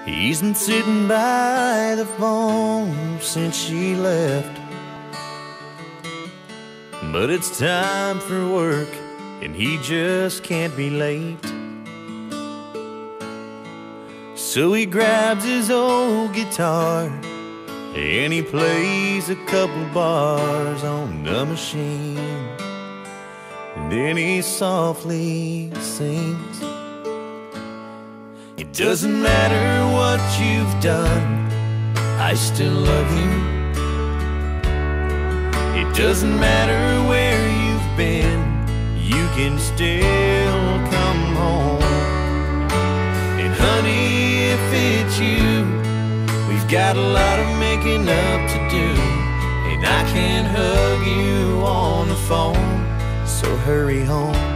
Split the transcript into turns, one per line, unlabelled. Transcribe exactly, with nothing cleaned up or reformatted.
He's been sitting by the phone since she left, but it's time for work and he just can't be late. So he grabs his old guitar and he plays a couple bars on the machine, and then he softly sings. It doesn't matter what you've done, I still love you. It doesn't matter where you've been, you can still come home. And honey, if it's you, we've got a lot of making up to do, and I can't hug you on the phone, so hurry home.